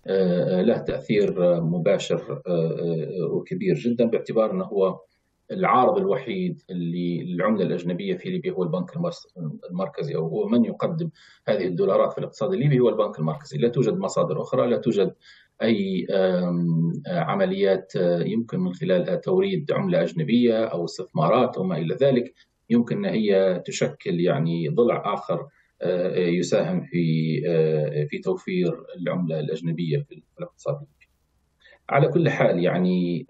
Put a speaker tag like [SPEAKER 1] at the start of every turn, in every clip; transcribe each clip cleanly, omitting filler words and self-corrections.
[SPEAKER 1] له تأثير مباشر وكبير جدا، باعتبار أنه هو العارض الوحيد اللي للعملة الأجنبية في ليبيا هو البنك المركزي، أو هو من يقدم هذه الدولارات في الاقتصاد الليبي هو البنك المركزي. لا توجد مصادر أخرى، لا توجد أي عمليات يمكن من خلالها توريد عملة أجنبية أو استثمارات أو ما إلى ذلك يمكن أن هي تشكل يعني ضلع آخر يساهم في توفير العملة الأجنبية في الاقتصاد الليبي. على كل حال يعني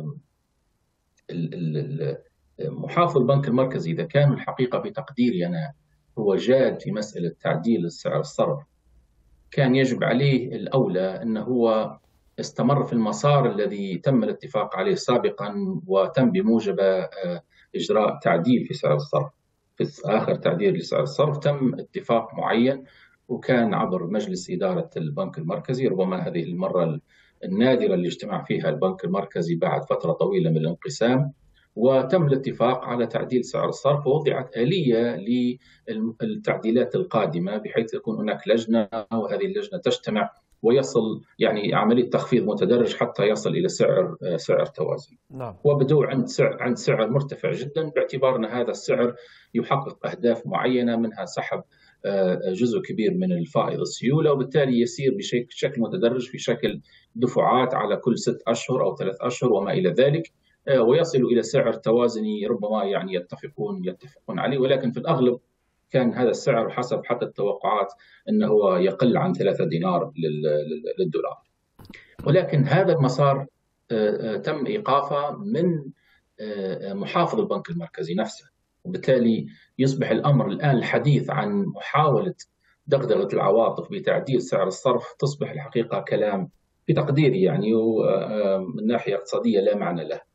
[SPEAKER 1] محافظ البنك المركزي إذا كان الحقيقة في تقديري أنا هو جاد في مسألة تعديل سعر الصرف، كان يجب عليه الأولى أنه هو استمر في المسار الذي تم الاتفاق عليه سابقا، وتم بموجب إجراء تعديل في سعر الصرف. في آخر تعديل لسعر الصرف تم اتفاق معين، وكان عبر مجلس إدارة البنك المركزي، ربما هذه المرة النادرة اللي اجتمع فيها البنك المركزي بعد فترة طويلة من الانقسام، وتم الاتفاق على تعديل سعر الصرف، ووضعت آلية للتعديلات القادمة بحيث يكون هناك لجنة، وهذه اللجنة تجتمع ويصل يعني عملية تخفيض متدرج حتى يصل إلى سعر توازن.
[SPEAKER 2] نعم.
[SPEAKER 1] وبدأوا عند سعر مرتفع جدا، باعتبار أن هذا السعر يحقق أهداف معينة، منها سحب جزء كبير من الفائض السيولة، وبالتالي يسير بشكل متدرج في شكل دفعات على كل 6 أشهر أو 3 أشهر وما إلى ذلك، ويصل إلى سعر توازني ربما يعني يتفقون عليه، ولكن في الأغلب كان هذا السعر حسب حتى التوقعات أنه هو يقل عن 3 دينار للدولار. ولكن هذا المسار تم إيقافه من محافظ البنك المركزي نفسه، وبالتالي يصبح الأمر الآن الحديث عن محاولة دغدغة العواطف بتعديل سعر الصرف تصبح الحقيقة كلام في تقديري يعني ومن ناحية اقتصادية لا معنى له.